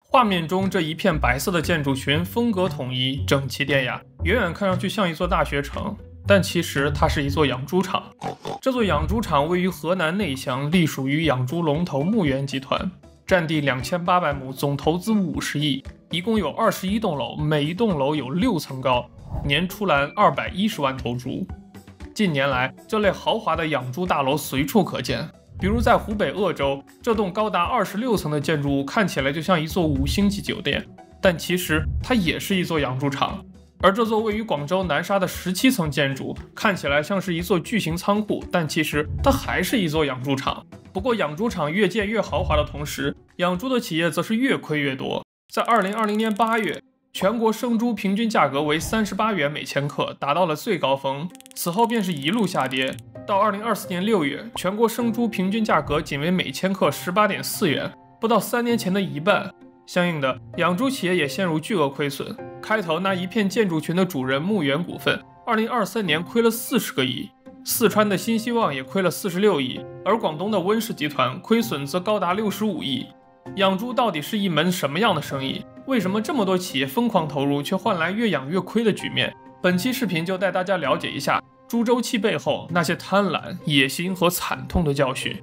画面中这一片白色的建筑群风格统一，整齐典雅，远远看上去像一座大学城，但其实它是一座养猪场。这座养猪场位于河南内乡，隶属于养猪龙头牧原集团，占地2800亩，总投资50亿，一共有21栋楼，每一栋楼有6层高，年出栏210万头猪。近年来，这类豪华的养猪大楼随处可见，比如在湖北鄂州，这栋高达26层的建筑物看起来就像一座5星级酒店，但其实它也是一座养猪场。而这座位于广州南沙的17层建筑看起来像是一座巨型仓库，但其实它还是一座养猪场。不过养猪场越建越豪华的同时，养猪的企业则是越亏越多。在2020年8月，全国生猪平均价格为38元每千克，达到了最高峰，此后便是一路下跌。到2024年6月，全国生猪平均价格仅为每千克18.4元，不到3年前的一半。相应的，养猪企业也陷入巨额亏损。开头那一片建筑群的主人牧原股份，2023年亏了40个亿，四川的新希望也亏了46亿，而广东的温氏集团亏损则高达65亿。养猪到底是一门什么样的生意？为什么这么多企业疯狂投入，却换来越养越亏的局面？本期视频就带大家了解一下猪周期背后那些贪婪、野心和惨痛的教训。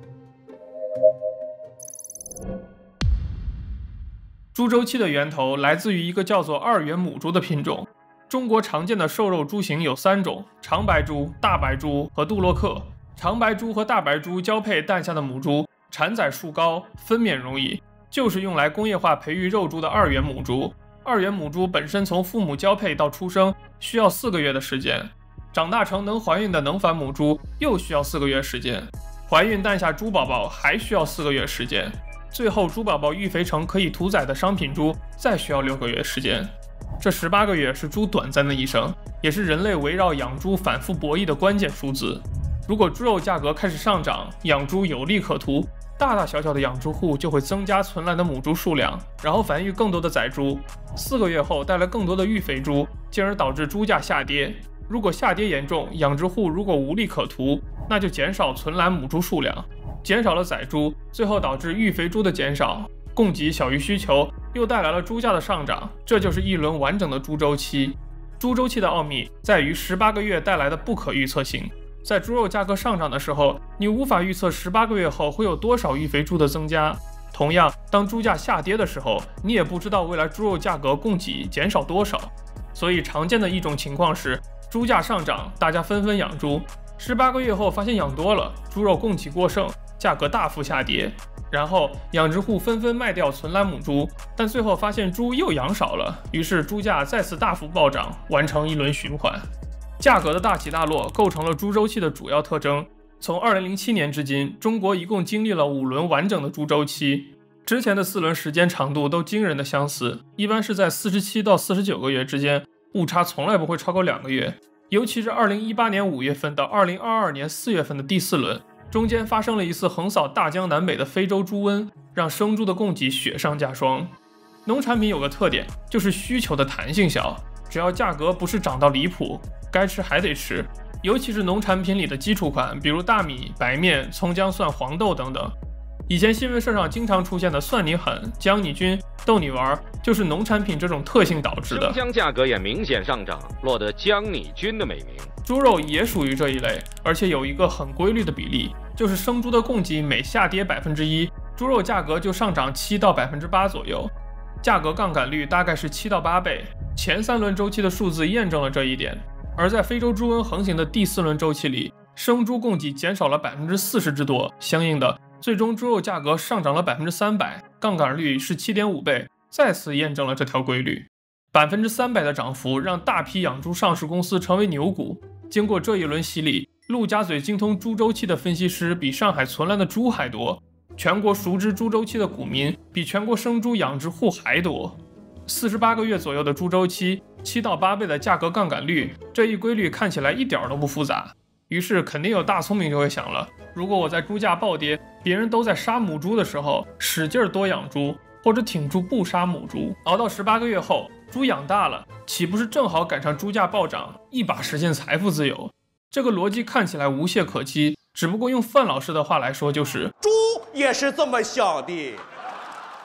猪周期的源头来自于一个叫做2元母猪的品种。中国常见的瘦肉猪型有3种：长白猪、大白猪和杜洛克。长白猪和大白猪交配诞下的母猪，产崽数高，分娩容易，就是用来工业化培育肉猪的2元母猪。2元母猪本身从父母交配到出生需要4个月的时间，长大成能怀孕的能繁母猪又需要4个月时间，怀孕诞下猪宝宝还需要4个月时间。最后猪宝宝育肥成可以屠宰的商品猪，再需要6个月时间。这18个月是猪短暂的一生，也是人类围绕养猪反复博弈的关键数字。如果猪肉价格开始上涨，养猪有利可图，大大小小的养猪户就会增加存栏的母猪数量，然后繁育更多的仔猪。4个月后带来更多的育肥猪，进而导致猪价下跌。如果下跌严重，养殖户如果无利可图，那就减少存栏母猪数量，减少了仔猪，最后导致育肥猪的减少，供给小于需求，又带来了猪价的上涨。这就是一轮完整的猪周期。猪周期的奥秘在于18个月带来的不可预测性。在猪肉价格上涨的时候，你无法预测18个月后会有多少育肥猪的增加。同样，当猪价下跌的时候，你也不知道未来猪肉价格供给减少多少。所以常见的一种情况是，猪价上涨，大家纷纷养猪，18个月后发现养多了，猪肉供给过剩，价格大幅下跌，然后养殖户纷纷卖掉存栏母猪，但最后发现猪又养少了，于是猪价再次大幅暴涨，完成一轮循环。价格的大起大落构成了猪周期的主要特征。从2007年至今，中国一共经历了5轮完整的猪周期，之前的4轮时间长度都惊人的相似，一般是在47到49个月之间，误差从来不会超过2个月。尤其是2018年5月份到2022年4月份的第4轮，中间发生了一次横扫大江南北的非洲猪瘟，让生猪的供给雪上加霜。农产品有个特点，就是需求的弹性小，只要价格不是涨到离谱，该吃还得吃。尤其是农产品里的基础款，比如大米、白面、葱姜蒜、黄豆等等。以前新闻社上经常出现的蒜泥狠、姜你菌、逗你玩，就是农产品这种特性导致的。 生姜价格也明显上涨，落得姜你菌的美名。 猪肉也属于这一类，而且有一个很规律的比例，就是生猪的供给每下跌1%，猪肉价格就上涨7到8%左右，价格杠杆率大概是7到8倍。前3轮周期的数字验证了这一点。而在非洲猪瘟横行的第4轮周期里，生猪供给减少了40%之多，相应的最终猪肉价格上涨了300%，杠杆率是7.5倍，再次验证了这条规律。300%的涨幅让大批养猪上市公司成为牛股。经过这一轮洗礼，陆家嘴精通猪周期的分析师比上海存栏的猪还多，全国熟知猪周期的股民比全国生猪养殖户还多。48个月左右的猪周期，7到8倍的价格杠杆率，这一规律看起来一点都不复杂。于是肯定有大聪明就会想了，如果我在猪价暴跌，别人都在杀母猪的时候，使劲多养猪，或者挺住不杀母猪，熬到18个月后，猪养大了，岂不是正好赶上猪价暴涨，一把实现财富自由？这个逻辑看起来无懈可击，只不过用范老师的话来说，就是猪也是这么想的。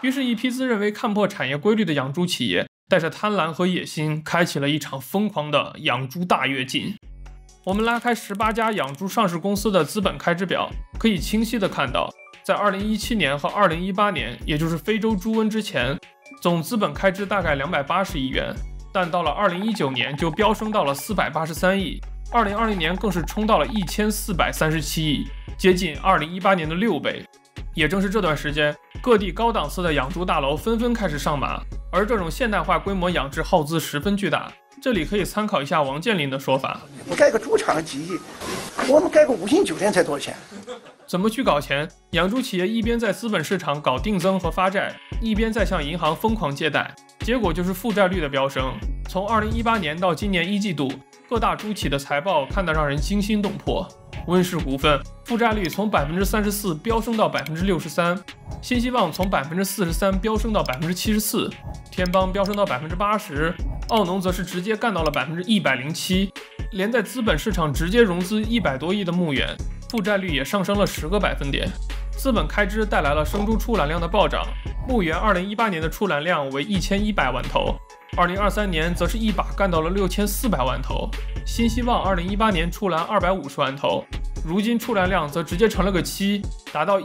于是，一批自认为看破产业规律的养猪企业，带着贪婪和野心，开启了一场疯狂的养猪大跃进。我们拉开18家养猪上市公司的资本开支表，可以清晰地看到，在2017年和2018年，也就是非洲猪瘟之前，总资本开支大概280亿元，但到了2019年就飙升到了483亿，2020年更是冲到了1437亿，接近2018年的6倍。也正是这段时间，各地高档次的养猪大楼纷纷开始上马，而这种现代化规模养殖耗资十分巨大。这里可以参考一下王健林的说法： 你盖个猪场几亿，我们盖个5星酒店才多少钱？ 怎么去搞钱？养猪企业一边在资本市场搞定增和发债，一边在向银行疯狂借贷，结果就是负债率的飙升。从2018年到今年1季度，各大猪企的财报看得让人惊心动魄。温氏股份负债率从34%飙升到63%，新希望从43%飙升到74%，天邦飙升到80%，奥农则是直接干到了107%，连在资本市场直接融资100多亿的牧原，负债率也上升了10个百分点。资本开支带来了生猪出栏量的暴涨，牧原2018年的出栏量为1100万头，2023年则是一把干到了6400万头。新希望2018年出栏250万头，如今出栏量则直接成了个7，达到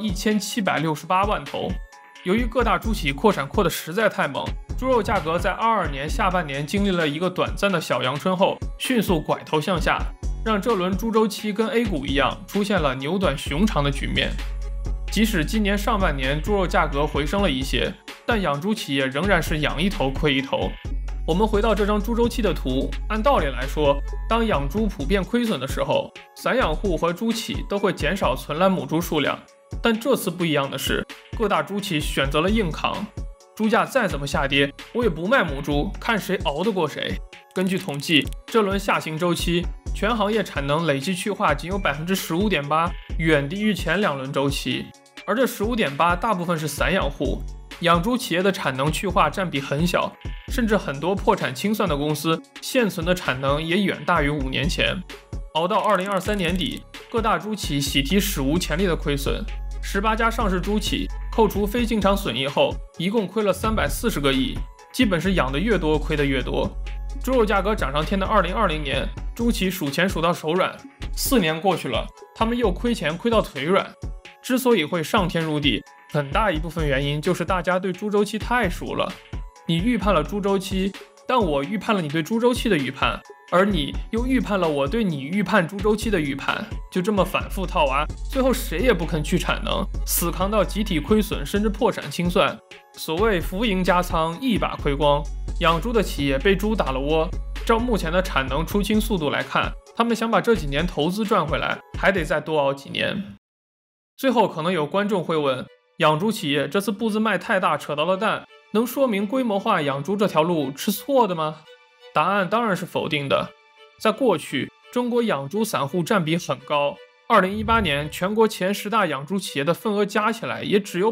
1768万头。由于各大猪企扩产扩得实在太猛，猪肉价格在22年下半年经历了一个短暂的小阳春后，迅速拐头向下，让这轮猪周期跟 A 股一样出现了牛短熊长的局面。即使今年上半年猪肉价格回升了一些，但养猪企业仍然是养一头亏一头。我们回到这张猪周期的图，按道理来说，当养猪普遍亏损的时候，散养户和猪企都会减少存栏母猪数量。但这次不一样的是，各大猪企选择了硬扛，猪价再怎么下跌，我也不卖母猪，看谁熬得过谁。根据统计，这轮下行周期，全行业产能累计去化仅有 15.8%， 远低于前2轮周期。而这 15.8% 大部分是散养户，养猪企业的产能去化占比很小，甚至很多破产清算的公司现存的产能也远大于5年前。熬到2023年底，各大猪企喜提史无前例的亏损，18家上市猪企扣除非经常损益后，一共亏了340个亿，基本是养得越多亏得越多。猪肉价格涨上天的2020年，猪企数钱数到手软，4年过去了，他们又亏钱亏到腿软。之所以会上天入地，很大一部分原因就是大家对猪周期太熟了。你预判了猪周期，但我预判了你对猪周期的预判，而你又预判了我对你预判猪周期的预判，就这么反复套娃，最后谁也不肯去产能，死扛到集体亏损甚至破产清算。所谓浮盈加仓，一把亏光，养猪的企业被猪打了窝。照目前的产能出清速度来看，他们想把这几年投资赚回来，还得再多熬几年。最后可能有观众会问，养猪企业这次步子迈太大，扯到了蛋，能说明规模化养猪这条路是错的吗？答案当然是否定的。在过去，中国养猪散户占比很高，2018年全国前10大养猪企业的份额加起来也只有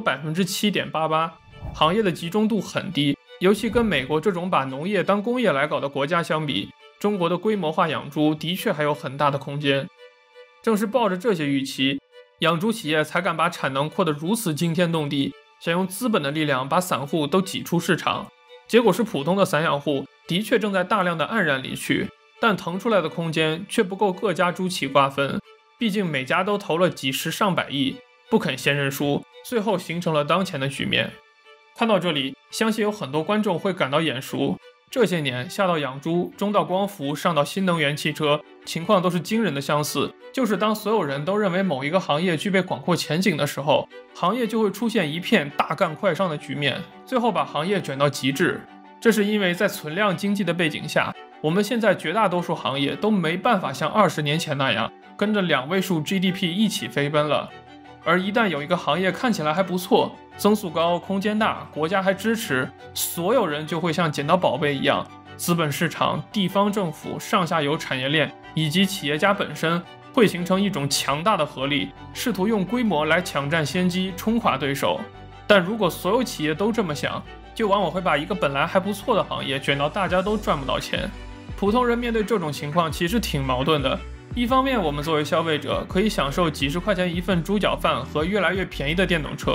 7.88%， 行业的集中度很低，尤其跟美国这种把农业当工业来搞的国家相比，中国的规模化养猪的确还有很大的空间。正是抱着这些预期，养猪企业才敢把产能扩得如此惊天动地，想用资本的力量把散户都挤出市场。结果是普通的散养户的确正在大量的黯然离去，但腾出来的空间却不够各家猪企瓜分，毕竟每家都投了几十上百亿，不肯先认输，最后形成了当前的局面。看到这里，相信有很多观众会感到眼熟。这些年下到养猪，中到光伏，上到新能源汽车，情况都是惊人的相似。就是当所有人都认为某一个行业具备广阔前景的时候，行业就会出现一片大干快上的局面，最后把行业卷到极致。这是因为在存量经济的背景下，我们现在绝大多数行业都没办法像20年前那样跟着2位数 GDP 一起飞奔了。而一旦有一个行业看起来还不错，增速高，空间大，国家还支持，所有人就会像捡到宝贝一样，资本市场、地方政府、上下游产业链以及企业家本身会形成一种强大的合力，试图用规模来抢占先机，冲垮对手。但如果所有企业都这么想，就往往会把一个本来还不错的行业卷到大家都赚不到钱。普通人面对这种情况其实挺矛盾的，一方面我们作为消费者可以享受几十块钱一份猪脚饭和越来越便宜的电动车，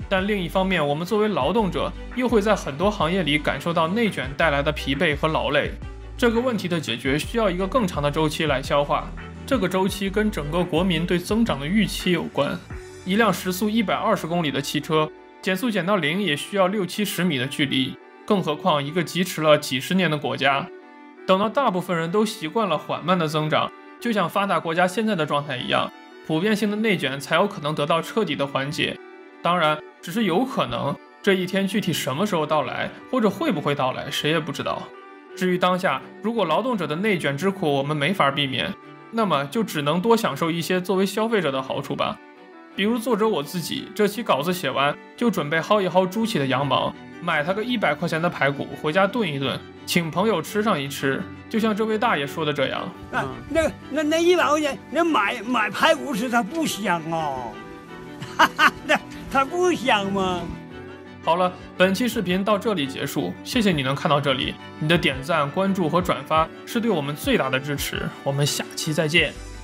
但另一方面，我们作为劳动者，又会在很多行业里感受到内卷带来的疲惫和劳累。这个问题的解决需要一个更长的周期来消化，这个周期跟整个国民对增长的预期有关。一辆时速120公里的汽车，减速减到0也需要60-70米的距离，更何况一个疾驰了几十年的国家。等到大部分人都习惯了缓慢的增长，就像发达国家现在的状态一样，普遍性的内卷才有可能得到彻底的缓解。当然，只是有可能，这一天具体什么时候到来，或者会不会到来，谁也不知道。至于当下，如果劳动者的内卷之苦我们没法避免，那么就只能多享受一些作为消费者的好处吧。比如作者我自己，这期稿子写完，就准备薅一薅猪起的羊毛，买他个100块钱的排骨回家炖一炖，请朋友吃上一吃。就像这位大爷说的这样， 那100块钱，那买排骨吃，它不香哦，哈哈，它不香吗？ 好了，本期视频到这里结束，谢谢你能看到这里，你的点赞、关注和转发是对我们最大的支持，我们下期再见。